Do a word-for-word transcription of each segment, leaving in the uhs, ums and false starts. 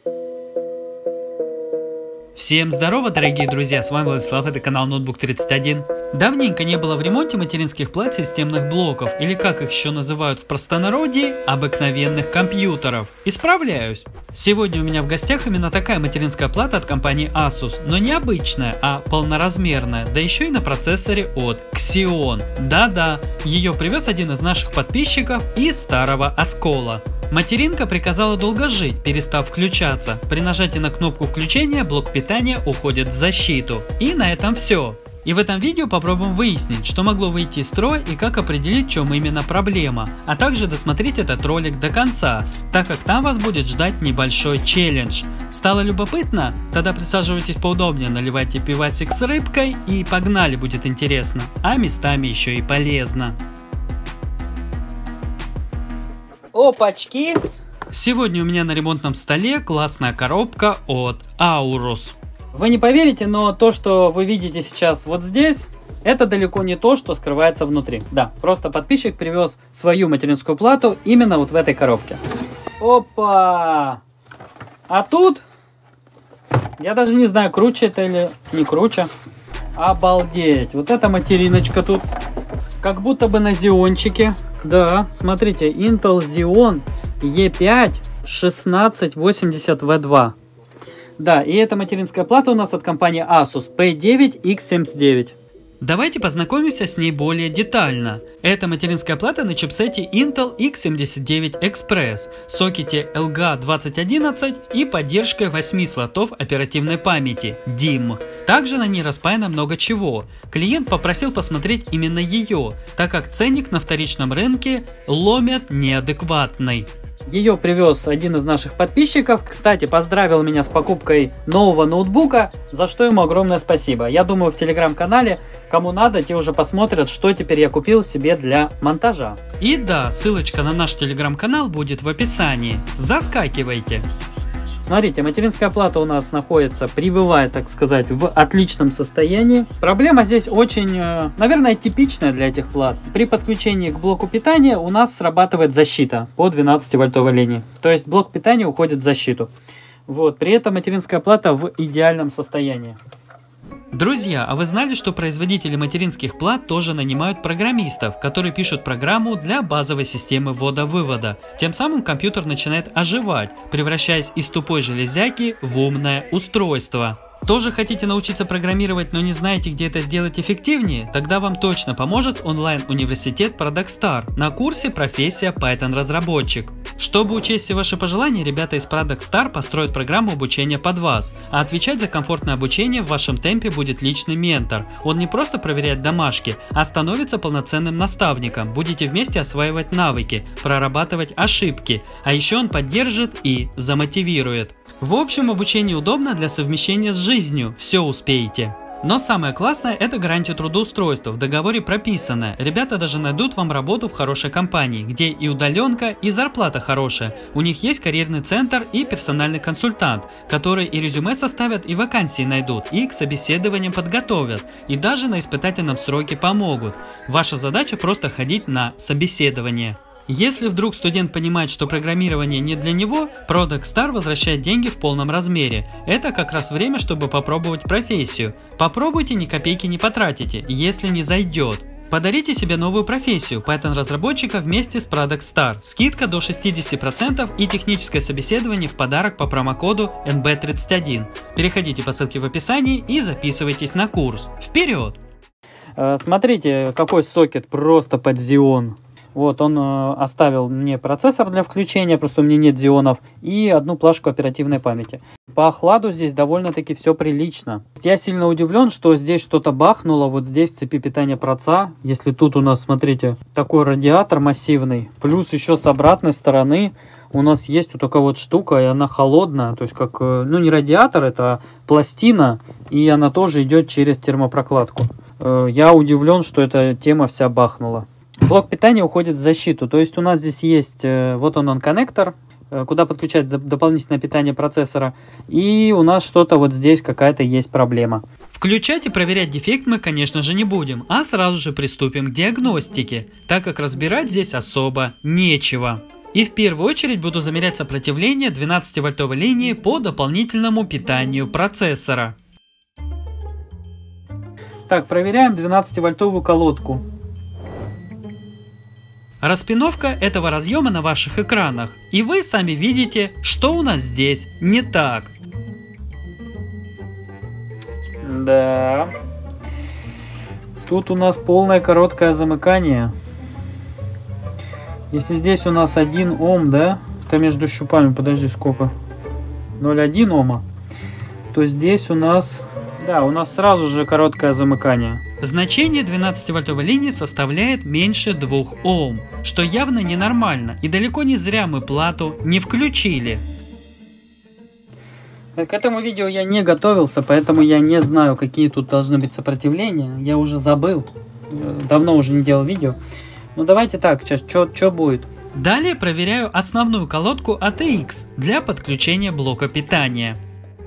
Всем здорово, дорогие друзья, с вами Владислав, это канал Ноутбук тридцать один. Давненько не было в ремонте материнских плат системных блоков, или как их еще называют в простонародье, обыкновенных компьютеров. Исправляюсь. Сегодня у меня в гостях именно такая материнская плата от компании Asus, но не обычная, а полноразмерная, да еще и на процессоре от Xeon. Да-да, ее привез один из наших подписчиков из старого оскола. Материнка приказала долго жить, перестав включаться. При нажатии на кнопку включения блок питания уходит в защиту. И на этом все. И в этом видео попробуем выяснить, что могло выйти из строя и как определить, в чем именно проблема. А также досмотреть этот ролик до конца, так как там вас будет ждать небольшой челлендж. Стало любопытно? Тогда присаживайтесь поудобнее, наливайте пивасик с рыбкой и погнали, будет интересно. А местами еще и полезно. Опачки! Сегодня у меня на ремонтном столе классная коробка от Aorus. Вы не поверите, но то, что вы видите сейчас вот здесь, это далеко не то, что скрывается внутри. Да, просто подписчик привез свою материнскую плату именно вот в этой коробке. Опа! А тут, я даже не знаю, круче это или не круче. Обалдеть! Вот эта материночка тут, как будто бы на Xeonчике. Да, смотрите, Intel Xeon и пять шестнадцать восемьдесят ви два. Да, и эта материнская плата у нас от компании Asus пи девять икс семьдесят девять. Давайте познакомимся с ней более детально. Это материнская плата на чипсете Intel икс семьдесят девять Express, сокете эл джи двадцать одиннадцать и поддержкой восьми слотов оперативной памяти дим. Также на ней распаяно много чего. Клиент попросил посмотреть именно ее, так как ценник на вторичном рынке ломят неадекватный. Ее привез один из наших подписчиков. Кстати, поздравил меня с покупкой нового ноутбука, за что ему огромное спасибо. Я думаю, в телеграм-канале, кому надо, те уже посмотрят, что теперь я купил себе для монтажа. И да, ссылочка на наш телеграм-канал будет в описании. Заскакивайте. Смотрите, материнская плата у нас находится, прибывает, так сказать, в отличном состоянии. Проблема здесь очень, наверное, типичная для этих плат. При подключении к блоку питания у нас срабатывает защита по двенадцативольтовой линии. То есть блок питания уходит в защиту. Вот, при этом материнская плата в идеальном состоянии. Друзья, а вы знали, что производители материнских плат тоже нанимают программистов, которые пишут программу для базовой системы ввода-вывода. Тем самым компьютер начинает оживать, превращаясь из тупой железяки в умное устройство. Тоже хотите научиться программировать, но не знаете, где это сделать эффективнее? Тогда вам точно поможет онлайн-университет ProductStar на курсе «Профессия Python-разработчик». Чтобы учесть все ваши пожелания, ребята из ProductStar построят программу обучения под вас, а отвечать за комфортное обучение в вашем темпе будет личный ментор. Он не просто проверяет домашки, а становится полноценным наставником. Будете вместе осваивать навыки, прорабатывать ошибки, а еще он поддержит и замотивирует. В общем, обучение удобно для совмещения с жизнью, все успеете. Но самое классное – это гарантия трудоустройства, в договоре прописано. Ребята даже найдут вам работу в хорошей компании, где и удаленка, и зарплата хорошая. У них есть карьерный центр и персональный консультант, которые и резюме составят, и вакансии найдут, и к собеседованиям подготовят, и даже на испытательном сроке помогут. Ваша задача просто ходить на собеседование. Если вдруг студент понимает, что программирование не для него, ProductStar возвращает деньги в полном размере. Это как раз время, чтобы попробовать профессию. Попробуйте, ни копейки не потратите, если не зайдет. Подарите себе новую профессию Python-разработчика вместе с ProductStar. Скидка до шестидесяти процентов и техническое собеседование в подарок по промокоду эн бэ тридцать один. Переходите по ссылке в описании и записывайтесь на курс. Вперед! Смотрите, какой сокет просто под Xeon. Вот, он э, оставил мне процессор для включения, просто у меня нет Xeon'ов, и одну плашку оперативной памяти. По охладу здесь довольно-таки все прилично. Я сильно удивлен, что здесь что-то бахнуло, вот здесь в цепи питания проца. Если тут у нас, смотрите, такой радиатор массивный, плюс еще с обратной стороны у нас есть вот такая вот штука, и она холодная, то есть как, ну не радиатор, это пластина, и она тоже идет через термопрокладку. Э, я удивлен, что эта тема вся бахнула. Блок питания уходит в защиту, то есть у нас здесь есть, вот он, он коннектор, куда подключать дополнительное питание процессора, и у нас что-то вот здесь какая-то есть проблема. Включать и проверять дефект мы, конечно же, не будем, а сразу же приступим к диагностике, так как разбирать здесь особо нечего. И в первую очередь буду замерять сопротивление двенадцативольтовой линии по дополнительному питанию процессора. Так, проверяем двенадцативольтовую колодку. Распиновка этого разъема на ваших экранах, и вы сами видите, что у нас здесь не так. Да. Тут у нас полное короткое замыкание. Если здесь у нас один ом, да, это между щупами, подожди, сколько? ноль целых одна ома. То здесь у нас, да, у нас сразу же короткое замыкание. Значение двенадцативольтовой линии составляет меньше двух ом, что явно ненормально, и далеко не зря мы плату не включили. К этому видео я не готовился, поэтому я не знаю, какие тут должны быть сопротивления. Я уже забыл, давно уже не делал видео. Ну давайте так, сейчас что будет. Далее проверяю основную колодку эй ти экс для подключения блока питания.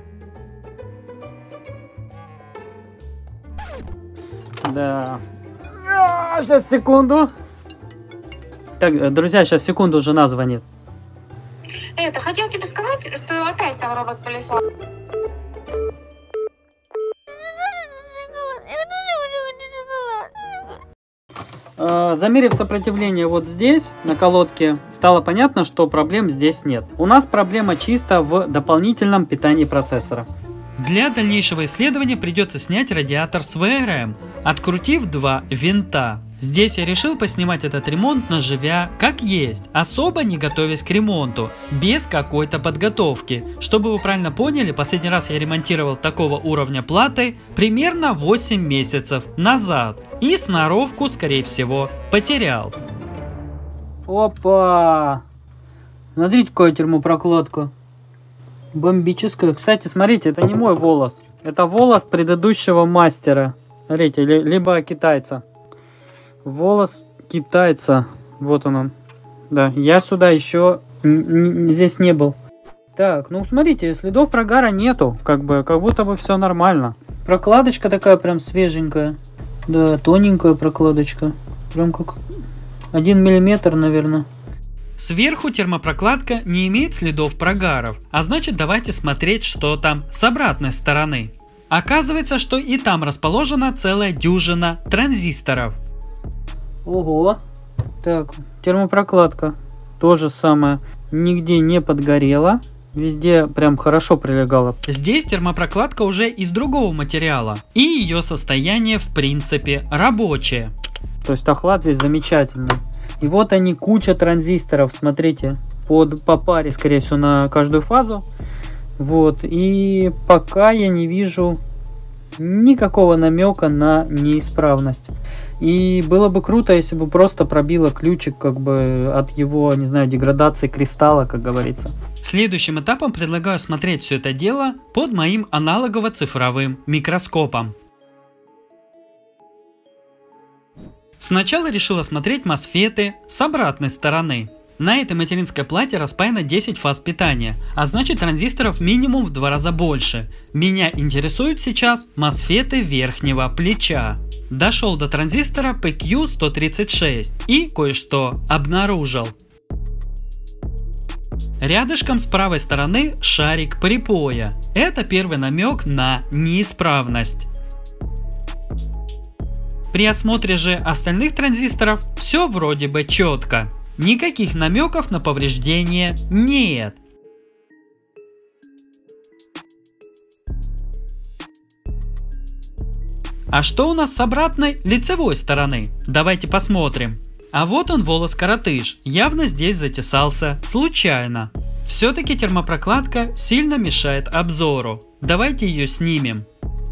Да. А, сейчас, секунду. Так, друзья, сейчас, секунду, жена звонит. Это, хотел тебе сказать, что опять там робот-пылесос. Замерив сопротивление вот здесь, на колодке, стало понятно, что проблем здесь нет. У нас проблема чисто в дополнительном питании процессора. Для дальнейшего исследования придется снять радиатор с вэ эр эм, открутив два винта. Здесь я решил поснимать этот ремонт на живя как есть, особо не готовясь к ремонту, без какой-то подготовки. Чтобы вы правильно поняли, последний раз я ремонтировал такого уровня платы примерно восемь месяцев назад. И сноровку, скорее всего, потерял. Опа! Смотрите, какая термопрокладка. Бомбическая. Кстати, смотрите, это не мой волос. Это волос предыдущего мастера. Смотрите, ли, либо китайца. Волос китайца. Вот он он. Да, я сюда еще здесь не был. Так, ну смотрите, следов прогара нету. Как бы, как будто бы все нормально. Прокладочка такая прям свеженькая. Да, тоненькая прокладочка. Прям как один миллиметр, наверное. Сверху термопрокладка не имеет следов прогаров, а значит давайте смотреть, что там с обратной стороны. Оказывается, что и там расположена целая дюжина транзисторов. Ого! Так, термопрокладка то же самое, нигде не подгорела. Везде прям хорошо прилегала. Здесь термопрокладка уже из другого материала, и ее состояние в принципе рабочее. То есть охлад здесь замечательный. И вот они, куча транзисторов, смотрите, под, по паре, скорее всего, на каждую фазу. Вот, и пока я не вижу никакого намека на неисправность. И было бы круто, если бы просто пробило ключик как бы от его, не знаю, деградации кристалла, как говорится. Следующим этапом предлагаю смотреть все это дело под моим аналогово-цифровым микроскопом. Сначала решил осмотреть мосфеты с обратной стороны. На этой материнской плате распаяно десять фаз питания, а значит транзисторов минимум в два раза больше. Меня интересуют сейчас мосфеты верхнего плеча. Дошел до транзистора пи кью сто тридцать шесть и кое-что обнаружил. Рядышком с правой стороны шарик припоя. Это первый намек на неисправность. При осмотре же остальных транзисторов все вроде бы четко. Никаких намеков на повреждение нет. А что у нас с обратной лицевой стороны? Давайте посмотрим. А вот он, волос-коротыш, явно здесь затесался случайно. Все-таки термопрокладка сильно мешает обзору. Давайте ее снимем.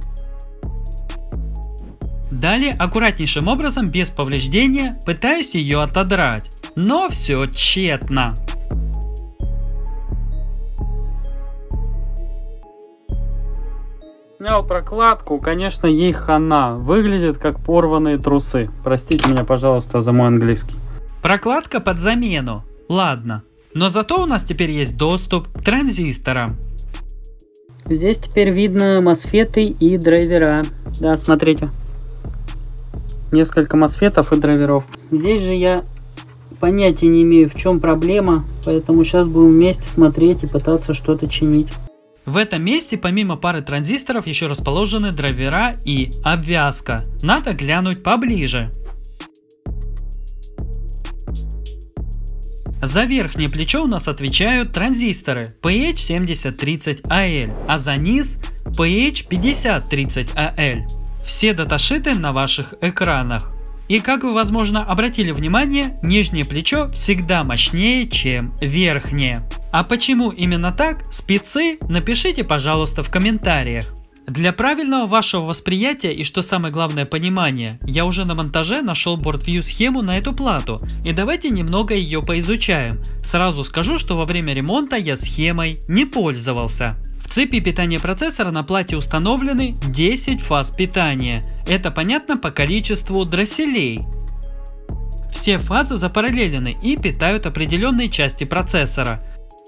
Далее аккуратнейшим образом, без повреждения, пытаюсь ее отодрать. Но все тщетно. Снял прокладку, конечно, ей хана. Выглядит как порванные трусы. Простите меня, пожалуйста, за мой английский. Прокладка под замену. Ладно. Но зато у нас теперь есть доступ к транзисторам. Здесь теперь видно мосфеты и драйвера. Да, смотрите. Несколько мосфетов и драйверов. Здесь же я Понятия не имею, в чем проблема, поэтому сейчас будем вместе смотреть и пытаться что-то чинить. В этом месте помимо пары транзисторов еще расположены драйвера и обвязка. Надо глянуть поближе. За верхнее плечо у нас отвечают транзисторы пи эйч семьдесят тридцать а эл, а за низ пи эйч пятьдесят тридцать а эл. Все даташиты на ваших экранах. И как вы, возможно, обратили внимание, нижнее плечо всегда мощнее, чем верхнее. А почему именно так, спецы, напишите, пожалуйста, в комментариях. Для правильного вашего восприятия и, что самое главное, понимания, я уже на монтаже нашел BoardView схему на эту плату, и давайте немного ее поизучаем. Сразу скажу, что во время ремонта я схемой не пользовался. В цепи питания процессора на плате установлены десять фаз питания. Это понятно по количеству дросселей. Все фазы запараллелены и питают определенные части процессора.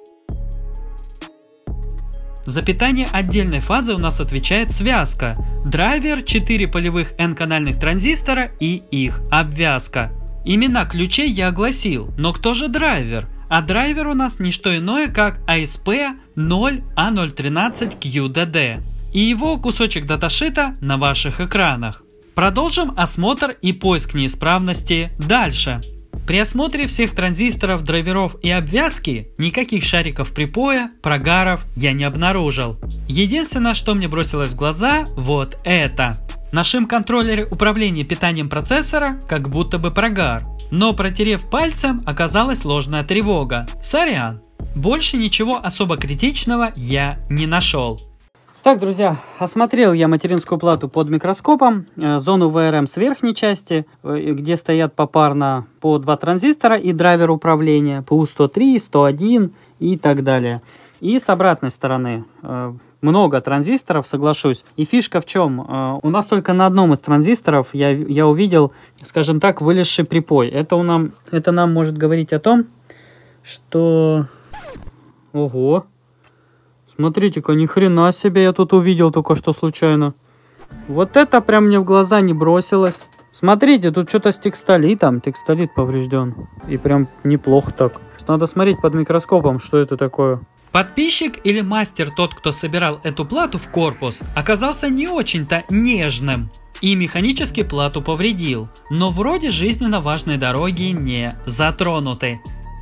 За питание отдельной фазы у нас отвечает связка, драйвер, четыре полевых N-канальных транзистора и их обвязка. Имена ключей я огласил, но кто же драйвер? А драйвер у нас не что иное, как эй эс пи ноль а ноль тринадцать кью ди ди. И его кусочек даташита на ваших экранах. Продолжим осмотр и поиск неисправности дальше. При осмотре всех транзисторов, драйверов и обвязки никаких шариков припоя, прогаров я не обнаружил. Единственное, что мне бросилось в глаза, вот это. На шим-контроллере управления питанием процессора как будто бы прогар. Но протерев пальцем, оказалась ложная тревога. Сорян. Больше ничего особо критичного я не нашел. Так, друзья, осмотрел я материнскую плату под микроскопом, зону ви эр эм с верхней части, где стоят попарно по два транзистора и драйвер управления, пи ю сто три, сто один и так далее. И с обратной стороны много транзисторов, соглашусь. И фишка в чем? У нас только на одном из транзисторов я, я увидел, скажем так, вылезший припой. Это, у нам, это нам может говорить о том, что... Ого! Смотрите-ка, ни хрена себе я тут увидел только что случайно. Вот это прям мне в глаза не бросилось. Смотрите, тут что-то с текстолитом. Текстолит поврежден. И прям неплохо так. Надо смотреть под микроскопом, что это такое. Подписчик или мастер, тот, кто собирал эту плату в корпус, оказался не очень-то нежным и механически плату повредил, но вроде жизненно важные дороги не затронуты.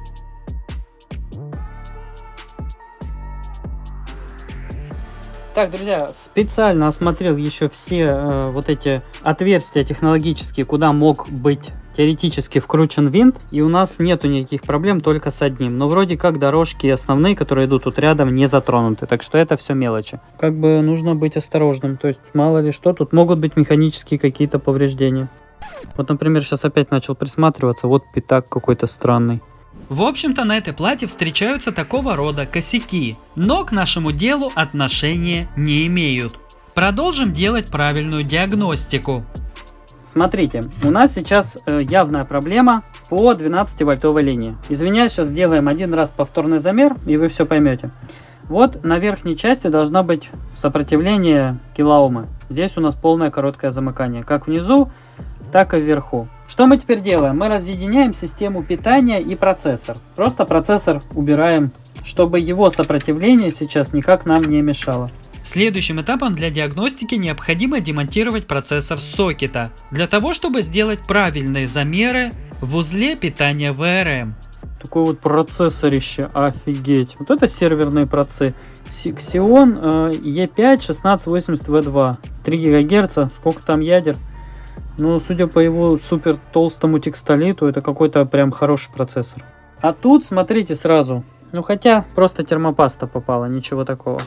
Так, друзья, специально осмотрел еще все э, вот эти отверстия технологические, куда мог быть теоретически вкручен винт, и у нас нету никаких проблем только с одним. Но вроде как дорожки основные, которые идут тут рядом, не затронуты, так что это все мелочи. Как бы нужно быть осторожным, то есть мало ли что, тут могут быть механические какие-то повреждения. Вот, например, сейчас опять начал присматриваться, вот пятак какой-то странный. В общем-то, на этой плате встречаются такого рода косяки, но к нашему делу отношения не имеют. Продолжим делать правильную диагностику. Смотрите, у нас сейчас э, явная проблема по двенадцативольтовой линии. Извиняюсь, сейчас сделаем один раз повторный замер, и вы все поймете. Вот на верхней части должно быть сопротивление килоомы. Здесь у нас полное короткое замыкание, как внизу, так и вверху. Что мы теперь делаем? Мы разъединяем систему питания и процессор. Просто процессор убираем, чтобы его сопротивление сейчас никак нам не мешало. Следующим этапом для диагностики необходимо демонтировать процессор с сокета, для того, чтобы сделать правильные замеры в узле питания ви эр эм. Такой вот процессорище, офигеть. Вот это серверные процессы. Xeon и пять шестнадцать восемьдесят ви два, три гигагерца, сколько там ядер. Ну, судя по его супер толстому текстолиту, это какой-то прям хороший процессор. А тут, смотрите сразу. Ну, хотя просто термопаста попала, ничего такого.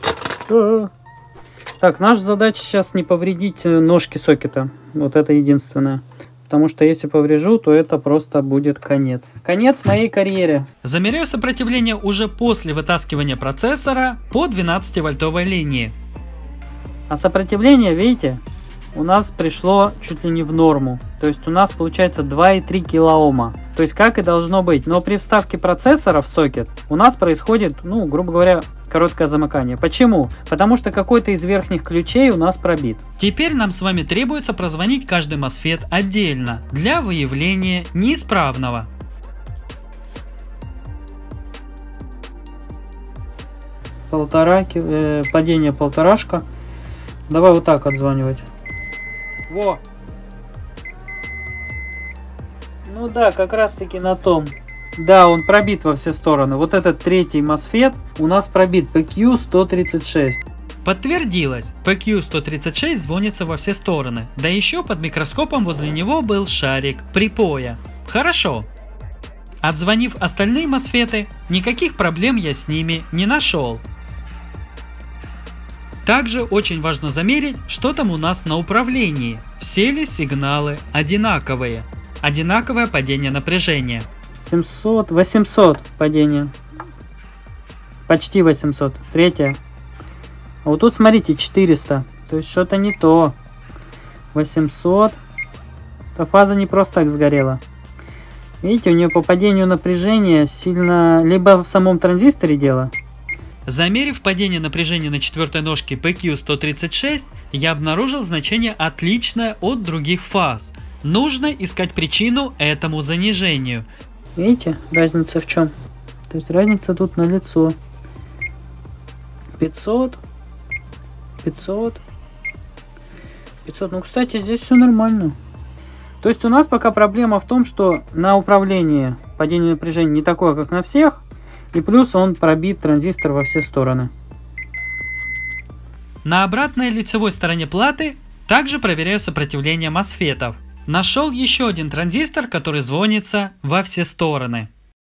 Так, наша задача сейчас не повредить ножки сокета. Вот это единственное. Потому что если поврежу, то это просто будет конец. Конец моей карьере. Замеряю сопротивление уже после вытаскивания процессора по двенадцативольтовой линии. А сопротивление, видите, у нас пришло чуть ли не в норму. То есть у нас получается два и три килоома. То есть как и должно быть. Но при вставке процессора в сокет у нас происходит, ну, грубо говоря, короткое замыкание. Почему? Потому что какой-то из верхних ключей у нас пробит. Теперь нам с вами требуется прозвонить каждый мосфет отдельно для выявления неисправного. полтора, э, падение полторашка. Давай вот так отзванивать. Во! Ну да, как раз таки на том. Да, он пробит во все стороны. Вот этот третий мосфет у нас пробит пи кью сто тридцать шесть. Подтвердилось, пи кью сто тридцать шесть звонится во все стороны. Да еще под микроскопом возле него был шарик припоя. Хорошо. Отзвонив остальные мосфеты, никаких проблем я с ними не нашел. Также очень важно замерить, что там у нас на управлении. Все ли сигналы одинаковые? Одинаковое падение напряжения. семьсот, восемьсот падение. Почти восемьсот. Третье. А вот тут смотрите, четыреста. То есть что-то не то. восемьсот. Эта фаза не просто так сгорела. Видите, у нее по падению напряжения сильно... Либо в самом транзисторе дело. Замерив падение напряжения на четвертой ножке пи кью сто тридцать шесть, я обнаружил значение отличное от других фаз. Нужно искать причину этому занижению. Видите, разница в чем? То есть разница тут налицо. пятьсот. пятьсот. пятьсот. Ну, кстати, здесь все нормально. То есть у нас пока проблема в том, что на управлении падение напряжения не такое, как на всех. И плюс он пробит транзистор во все стороны. На обратной лицевой стороне платы также проверяю сопротивление мосфетов. Нашел еще один транзистор, который звонится во все стороны.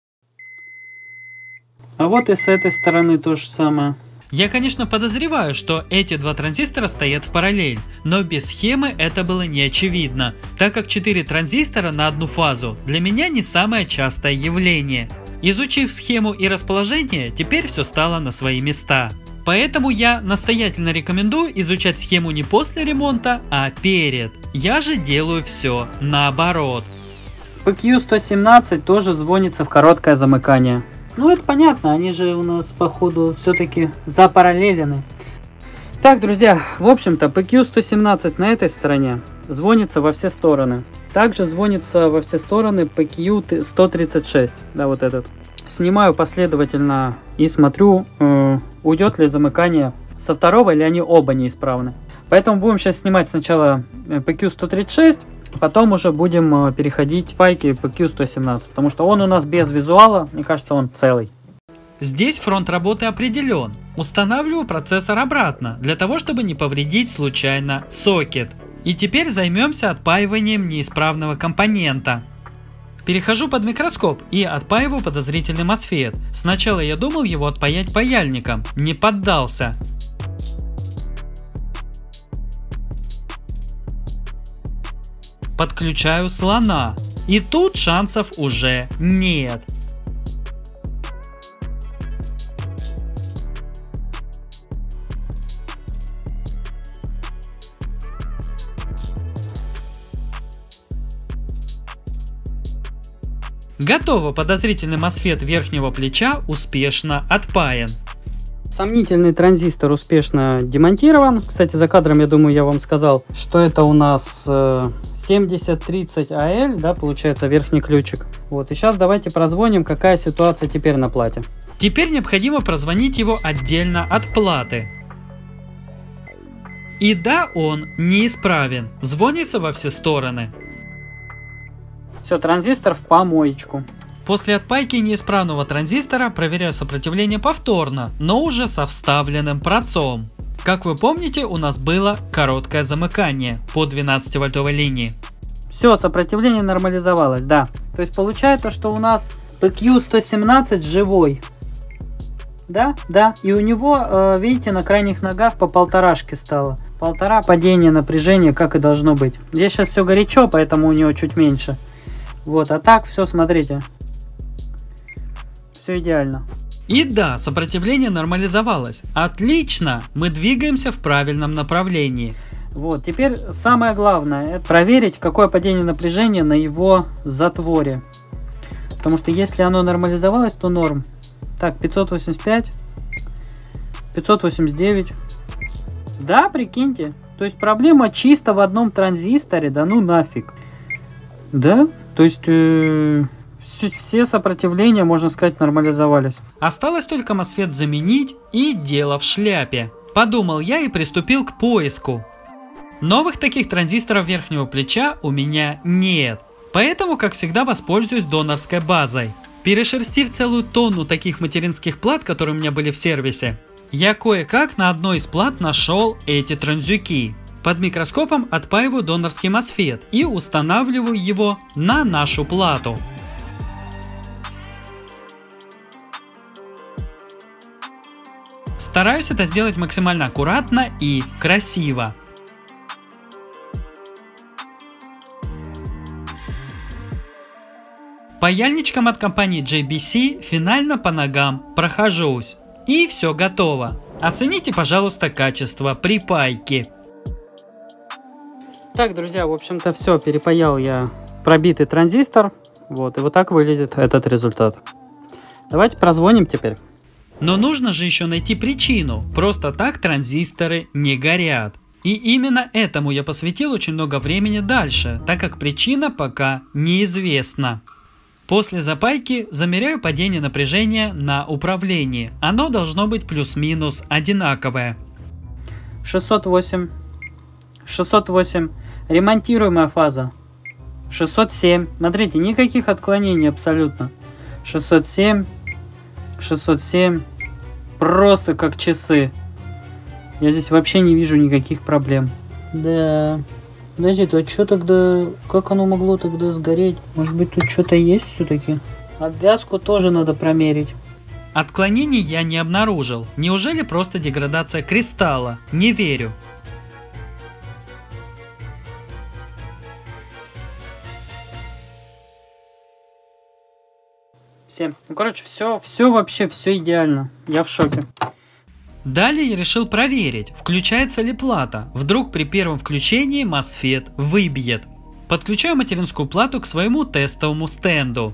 А вот и с этой стороны то же самое. Я, конечно, подозреваю, что эти два транзистора стоят в параллель, но без схемы это было не очевидно, так как четыре транзистора на одну фазу для меня не самое частое явление. Изучив схему и расположение, теперь все стало на свои места. Поэтому я настоятельно рекомендую изучать схему не после ремонта, а перед. Я же делаю все наоборот. пи кью сто семнадцать тоже звонится в короткое замыкание. Ну это понятно, они же у нас походу все-таки запараллелены. Так, друзья, в общем-то пи кью сто семнадцать на этой стороне звонится во все стороны. Также звонится во все стороны пи кью сто тридцать шесть, да, вот этот. Снимаю последовательно и смотрю, э, уйдет ли замыкание со второго, или они оба неисправны. Поэтому будем сейчас снимать сначала пи кью сто тридцать шесть, потом уже будем э, переходить к пайке пи кью сто семнадцать, потому что он у нас без визуала, мне кажется, он целый. Здесь фронт работы определен. Устанавливаю процессор обратно, для того, чтобы не повредить случайно сокет. И теперь займемся отпаиванием неисправного компонента. Перехожу под микроскоп и отпаиваю подозрительный мосфет. Сначала я думал его отпаять паяльником, не поддался. Подключаю слона, и тут шансов уже нет. Готово, подозрительный мосфет верхнего плеча успешно отпаян. Сомнительный транзистор успешно демонтирован. Кстати, за кадром, я думаю, я вам сказал, что это у нас э, семьдесят тридцать а эль, да, получается, верхний ключик. Вот, и сейчас давайте прозвоним, какая ситуация теперь на плате. Теперь необходимо прозвонить его отдельно от платы. И да, он неисправен, звонится во все стороны. Все, транзистор в помоечку. После отпайки неисправного транзистора проверяю сопротивление повторно, но уже со вставленным процом. Как вы помните, у нас было короткое замыкание по двенадцативольтовой линии. Все, сопротивление нормализовалось, да. То есть получается, что у нас пи кью сто семнадцать живой. Да, да. И у него, видите, на крайних ногах по полторашке стало. Полтора падения напряжения, как и должно быть. Здесь сейчас все горячо, поэтому у него чуть меньше. Вот, а так все, смотрите. Все идеально. И да, сопротивление нормализовалось. Отлично, мы двигаемся в правильном направлении. Вот, теперь самое главное, это проверить, какое падение напряжения на его затворе. Потому что если оно нормализовалось, то норм. Так, пятьсот восемьдесят пять, пятьсот восемьдесят девять. Да, прикиньте. То есть проблема чисто в одном транзисторе, да ну нафиг. Да, то есть э, все сопротивления, можно сказать, нормализовались. Осталось только мосфет заменить, и дело в шляпе. Подумал я и приступил к поиску. Новых таких транзисторов верхнего плеча у меня нет. Поэтому, как всегда, воспользуюсь донорской базой. Перешерстив целую тонну таких материнских плат, которые у меня были в сервисе, я кое-как на одной из плат нашел эти транзюки. Под микроскопом отпаиваю донорский мосфет и устанавливаю его на нашу плату. Стараюсь это сделать максимально аккуратно и красиво. Паяльничком от компании джей би си финально по ногам прохожусь. И все готово. Оцените, пожалуйста, качество припайки. Так, друзья, в общем-то все, перепаял я пробитый транзистор. Вот, и вот так выглядит этот результат. Давайте прозвоним теперь. Но нужно же еще найти причину. Просто так транзисторы не горят. И именно этому я посвятил очень много времени дальше, так как причина пока неизвестна. После запайки замеряю падение напряжения на управлении. Оно должно быть плюс-минус одинаковое. шестьсот восемь. шестьсот восемь. Ремонтируемая фаза. шестьсот семь. Смотрите, никаких отклонений абсолютно. шестьсот семь. шестьсот семь. Просто как часы. Я здесь вообще не вижу никаких проблем. Да. Подожди, а что тогда... Как оно могло тогда сгореть? Может быть, тут что-то есть все-таки? Обвязку тоже надо промерить. Отклонений я не обнаружил. Неужели просто деградация кристалла? Не верю. семь. Ну, короче, все, все вообще, все идеально. Я в шоке. Далее я решил проверить, включается ли плата. Вдруг при первом включении мосфет выбьет. Подключаю материнскую плату к своему тестовому стенду.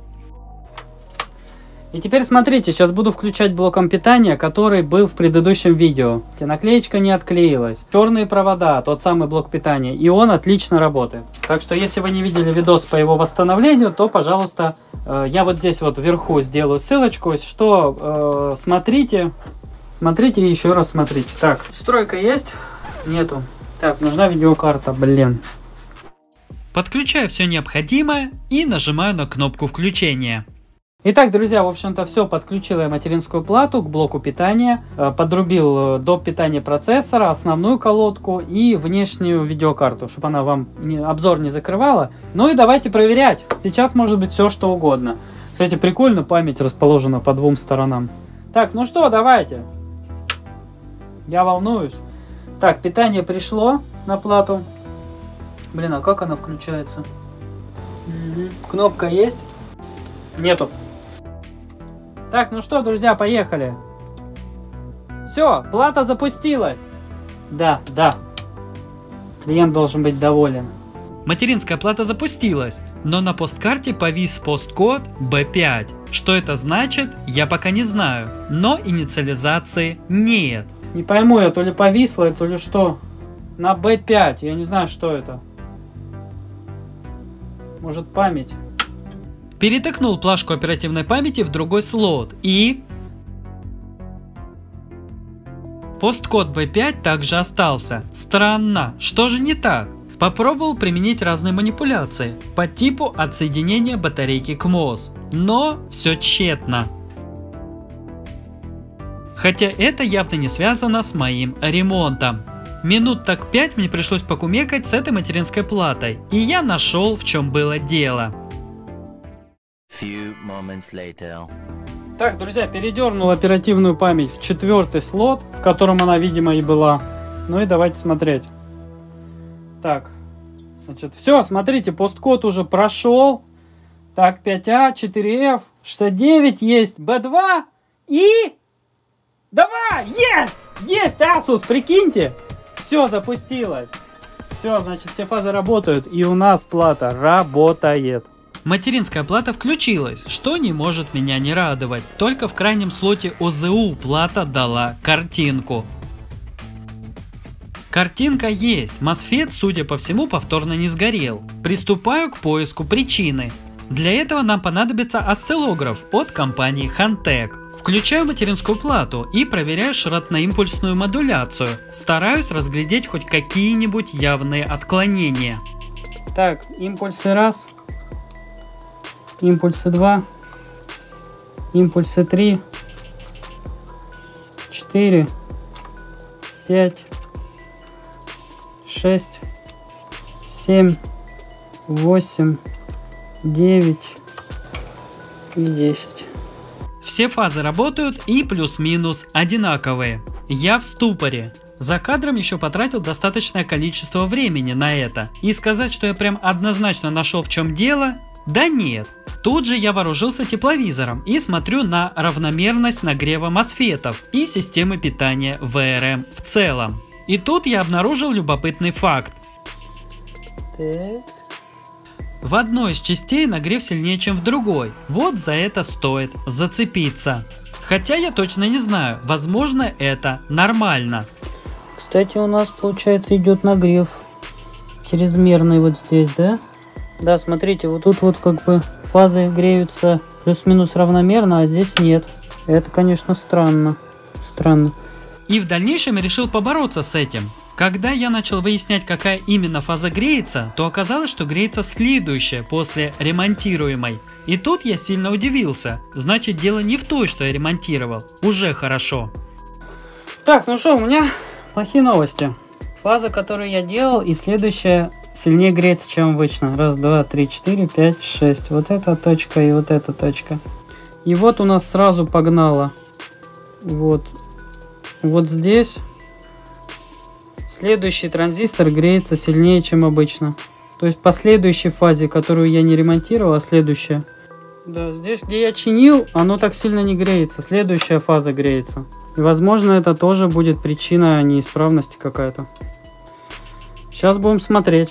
И теперь смотрите, сейчас буду включать блоком питания, который был в предыдущем видео. Наклеечка не отклеилась. Черные провода, тот самый блок питания. И он отлично работает. Так что, если вы не видели видос по его восстановлению, то, пожалуйста, э, я вот здесь вот вверху сделаю ссылочку. Если что, э, смотрите. Смотрите и еще раз смотрите. Так, стройка есть? Нету. Так, нужна видеокарта, блин. Подключаю все необходимое и нажимаю на кнопку включения. Итак, друзья, в общем-то все, подключил я материнскую плату к блоку питания, подрубил доп. Питания процессора, основную колодку и внешнюю видеокарту, чтобы она вам не, обзор не закрывала. Ну и давайте проверять. Сейчас может быть все что угодно. Кстати, прикольно, память расположена по двум сторонам. Так, ну что, давайте. Я волнуюсь. Так, питание пришло на плату. Блин, а как она включается? Угу. Кнопка есть? Нету. Так, ну что, друзья, поехали. Все, плата запустилась. Да, да. Клиент должен быть доволен. Материнская плата запустилась, но на посткарте повис посткод би пять. Что это значит, я пока не знаю, но инициализации нет. Не пойму я, то ли повисло, то ли что. На би пять, я не знаю, что это. Может, память. Перетыкнул плашку оперативной памяти в другой слот и... Посткод би пять также остался. Странно, что же не так? Попробовал применить разные манипуляции по типу отсоединения батарейки к МОС, но все тщетно. Хотя это явно не связано с моим ремонтом. Минут так пять мне пришлось покумекать с этой материнской платой, и я нашел, в чем было дело. Few moments later. Так, друзья, передернул оперативную память в четвертый слот, в котором она, видимо, и была. Ну и давайте смотреть. Так, значит, все, смотрите, посткод уже прошел. Так, пять а, четыре эф, шестьдесят девять есть, би два и... Давай, есть, есть, Asus, прикиньте. Все, запустилось. Все, значит, все фазы работают, и у нас плата работает. Материнская плата включилась, что не может меня не радовать. Только в крайнем слоте о зэ у плата дала картинку. Картинка есть, мосфет, судя по всему, повторно не сгорел. Приступаю к поиску причины. Для этого нам понадобится осциллограф от компании Hantek. Включаю материнскую плату и проверяю широтно-импульсную модуляцию. Стараюсь разглядеть хоть какие-нибудь явные отклонения. Так, импульсы раз, импульсы два, импульсы три, четыре, пять, шесть, семь, восемь, девять и десять. Все фазы работают и плюс-минус одинаковые. Я в ступоре. За кадром еще потратил достаточное количество времени на это. И сказать, что я прям однозначно нашел, в чем дело, да нет. Тут же я вооружился тепловизором и смотрю на равномерность нагрева мосфетов и системы питания вэ эр эм в целом. И тут я обнаружил любопытный факт. Так. В одной из частей нагрев сильнее, чем в другой. Вот за это стоит зацепиться. Хотя я точно не знаю, возможно, это нормально. Кстати, у нас, получается, идет нагрев чрезмерный вот здесь, да? Да, смотрите, вот тут вот как бы фазы греются плюс-минус равномерно, а здесь нет. Это, конечно, странно. Странно. И в дальнейшем я решил побороться с этим. Когда я начал выяснять, какая именно фаза греется, то оказалось, что греется следующая после ремонтируемой. И тут я сильно удивился. Значит, дело не в той, что я ремонтировал. Уже хорошо. Так, ну что, у меня плохие новости. Фаза, которую я делал, и следующая сильнее греется, чем обычно. Раз, два, три, четыре, пять, шесть. Вот эта точка и вот эта точка. И вот у нас сразу погнало. Вот. Вот здесь. Следующий транзистор греется сильнее, чем обычно. То есть по следующей фазе, которую я не ремонтировал, а следующая. Да, здесь, где я чинил, оно так сильно не греется. Следующая фаза греется. И, возможно, это тоже будет причина неисправности какая-то. Сейчас будем смотреть.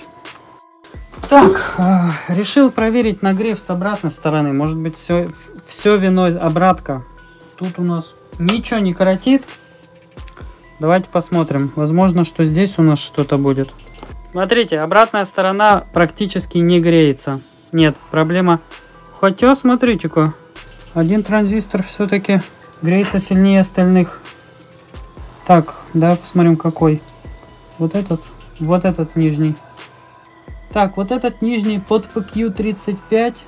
Так, э, решил проверить нагрев с обратной стороны. Может быть, все, все виной обратка. Тут у нас ничего не коротит. Давайте посмотрим. Возможно, что здесь у нас что-то будет. Смотрите, обратная сторона практически не греется. Нет, проблема... Хотя, смотрите-ка, один транзистор все-таки греется сильнее остальных. Так, давай посмотрим, какой. Вот этот, вот этот нижний. Так, вот этот нижний под пи кью тридцать пять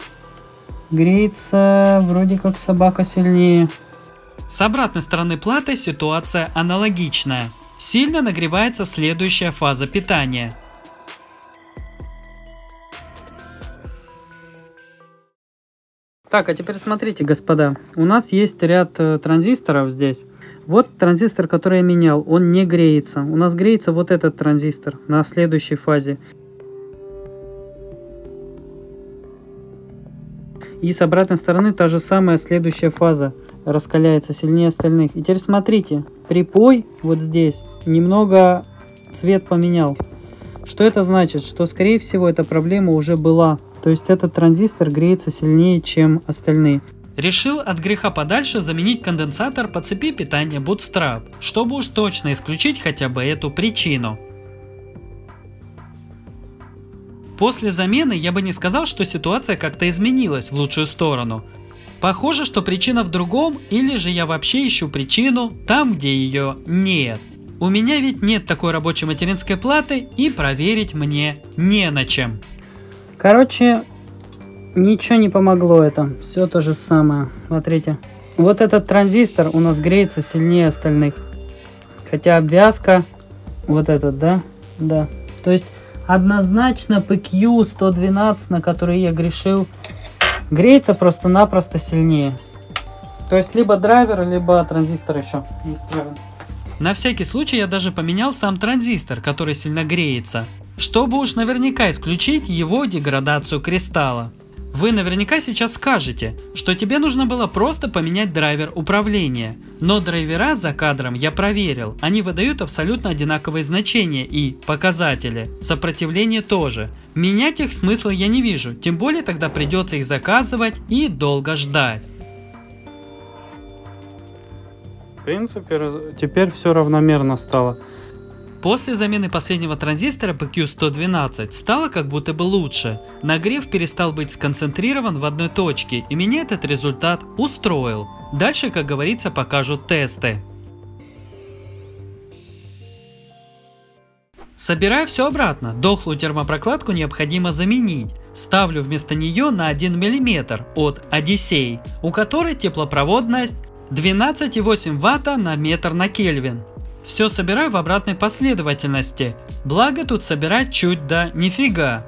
греется вроде как собака сильнее. С обратной стороны платы ситуация аналогичная. Сильно нагревается следующая фаза питания. Так, а теперь смотрите, господа. У нас есть ряд э, транзисторов здесь. Вот транзистор, который я менял, он не греется. У нас греется вот этот транзистор на следующей фазе. И с обратной стороны та же самая следующая фаза раскаляется сильнее остальных. И теперь смотрите, припой вот здесь немного цвет поменял. Что это значит? Что, скорее всего, эта проблема уже была. То есть этот транзистор греется сильнее, чем остальные. Решил от греха подальше заменить конденсатор по цепи питания Bootstrap, чтобы уж точно исключить хотя бы эту причину. После замены я бы не сказал, что ситуация как-то изменилась в лучшую сторону. Похоже, что причина в другом, или же я вообще ищу причину там, где ее нет. У меня ведь нет такой рабочей материнской платы, и проверить мне не на чем. Короче, ничего не помогло это. Все то же самое. Смотрите. Вот этот транзистор у нас греется сильнее остальных. Хотя обвязка вот этот, да? Да. То есть однозначно пи кью сто двенадцать, на который я грешил, греется просто-напросто сильнее. То есть либо драйвер, либо транзистор еще неисправен. На всякий случай я даже поменял сам транзистор, который сильно греется, чтобы уж наверняка исключить его деградацию кристалла. Вы наверняка сейчас скажете, что тебе нужно было просто поменять драйвер управления, но драйвера за кадром я проверил, они выдают абсолютно одинаковые значения и показатели, сопротивление тоже. Менять их смысла я не вижу, тем более тогда придется их заказывать и долго ждать. В принципе, теперь все равномерно стало. После замены последнего транзистора пи кью сто двенадцать стало как будто бы лучше. Нагрев перестал быть сконцентрирован в одной точке, и меня этот результат устроил. Дальше, как говорится, покажут тесты. Собираю все обратно. Дохлую термопрокладку необходимо заменить. Ставлю вместо нее на один миллиметр от Одиссей, у которой теплопроводность двенадцать и восемь ватта на метр на Кельвин. Все собираю в обратной последовательности, благо тут собирать чуть да нифига.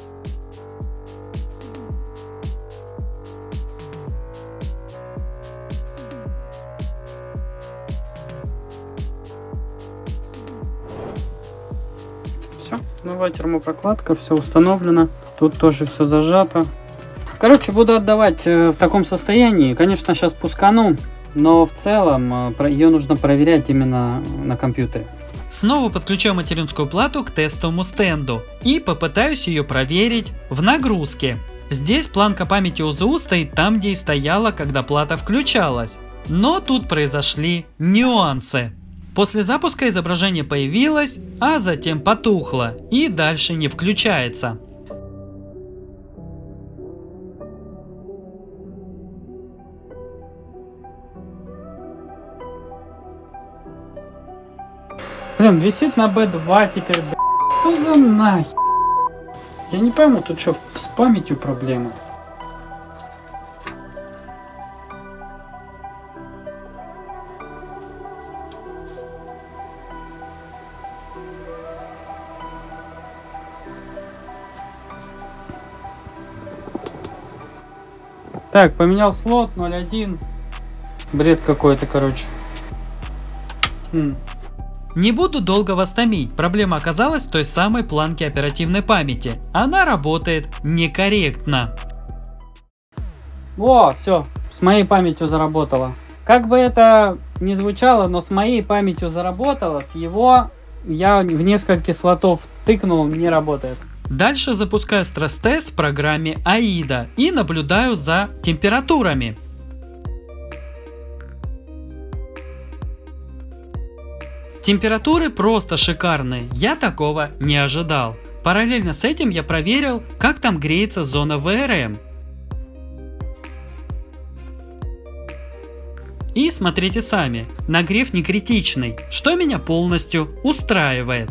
Все, новая термопрокладка, все установлено, тут тоже все зажато. Короче, буду отдавать в таком состоянии, конечно сейчас пускану. Но в целом ее нужно проверять именно на компьютере. Снова подключаю материнскую плату к тестовому стенду и попытаюсь ее проверить в нагрузке. Здесь планка памяти о зэ у стоит там, где и стояла, когда плата включалась. Но тут произошли нюансы. После запуска изображение появилось, а затем потухло и дальше не включается. Блин, висит на бэ два теперь, блин. Что за нахер? Я не пойму, тут что, с памятью проблемы? Так, поменял слот ноль один. Бред какой-то, короче. Хм. Не буду долго вас томить, проблема оказалась в той самой планке оперативной памяти. Она работает некорректно. О, все, с моей памятью заработало. Как бы это ни звучало, но с моей памятью заработало, с его я в несколько слотов тыкнул, не работает. Дальше запускаю стресс-тест в программе аида и наблюдаю за температурами. Температуры просто шикарные, я такого не ожидал. Параллельно с этим я проверил, как там греется зона вэ эр эм. И смотрите сами, нагрев не критичный, что меня полностью устраивает.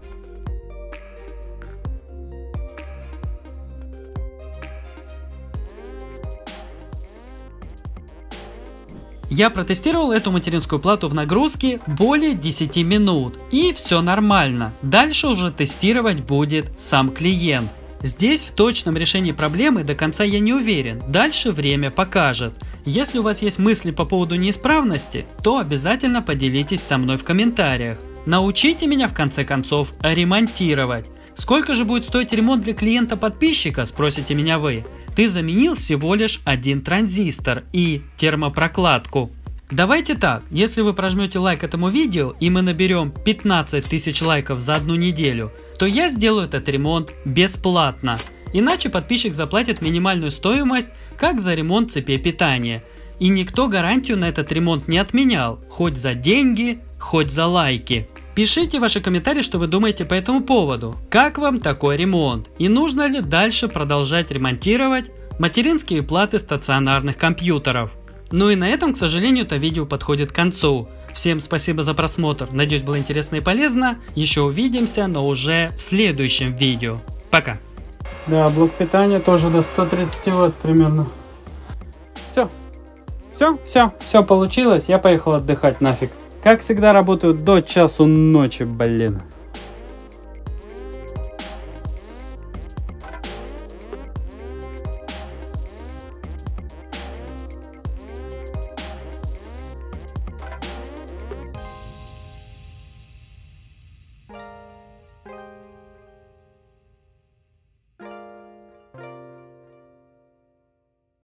Я протестировал эту материнскую плату в нагрузке более десяти минут, и все нормально. Дальше уже тестировать будет сам клиент. Здесь в точном решении проблемы до конца я не уверен, дальше время покажет. Если у вас есть мысли по поводу неисправности, то обязательно поделитесь со мной в комментариях. Научите меня в конце концов ремонтировать. Сколько же будет стоить ремонт для клиента-подписчика, спросите меня вы. Ты заменил всего лишь один транзистор и термопрокладку. Давайте так, если вы прожмете лайк этому видео и мы наберем пятнадцать тысяч лайков за одну неделю, то я сделаю этот ремонт бесплатно. Иначе подписчик заплатит минимальную стоимость, как за ремонт цепи питания. И никто гарантию на этот ремонт не отменял, хоть за деньги, хоть за лайки. Пишите ваши комментарии, что вы думаете по этому поводу. Как вам такой ремонт? И нужно ли дальше продолжать ремонтировать материнские платы стационарных компьютеров? Ну и на этом, к сожалению, это видео подходит к концу. Всем спасибо за просмотр. Надеюсь, было интересно и полезно. Еще увидимся, но уже в следующем видео. Пока. Да, блок питания тоже до ста тридцати ватт примерно. Все. Все, все, все получилось. Я поехал отдыхать нафиг. Как всегда, работаю до часу ночи, блин.